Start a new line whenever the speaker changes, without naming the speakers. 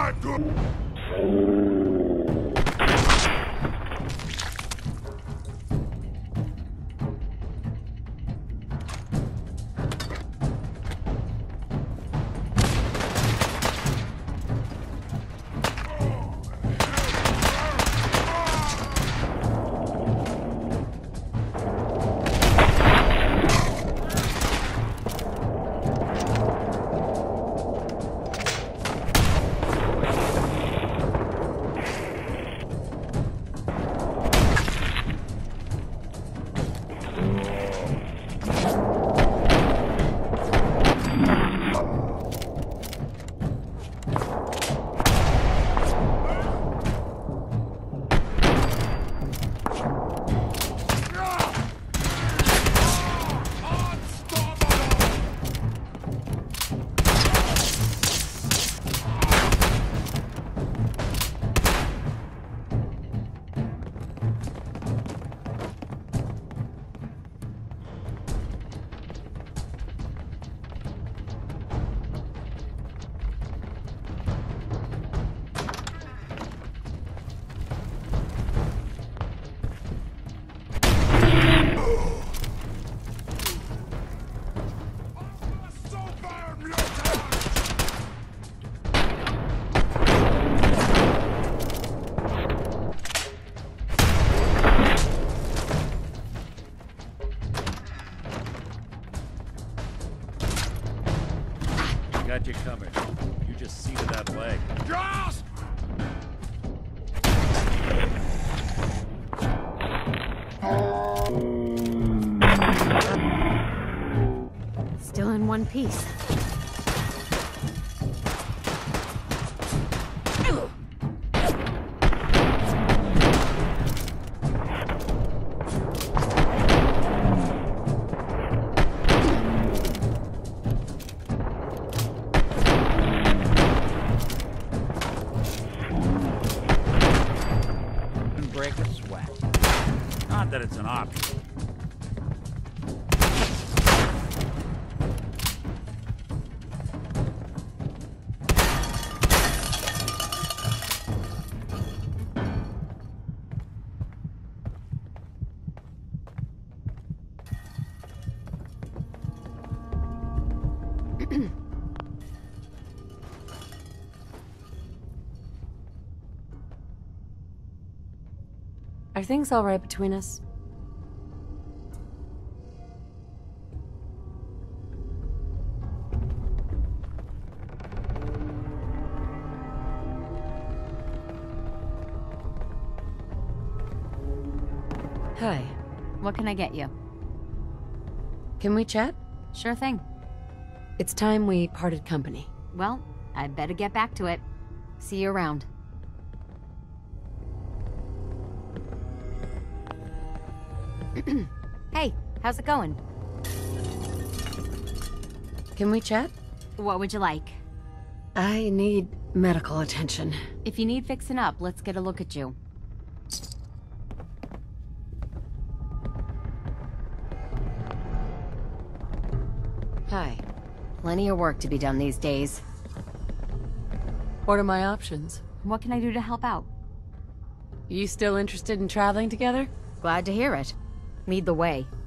Got you coming. You just seated that leg.
Just!
Still in one piece.
Break a sweat. Not that it's an option.
Are things all right between us? Hi.
What can I get you?
Can we chat?
Sure thing.
It's time we parted company.
Well, I'd better get back to it. See you around. Hey, how's it going?
Can we chat?
What would you like?
I need medical attention.
If you need fixing up, let's get a look at you.
Hi.
Plenty of work to be done these days.
What are my options?
What can I do to help out?
You still interested in traveling together?
Glad to hear it. Lead the way.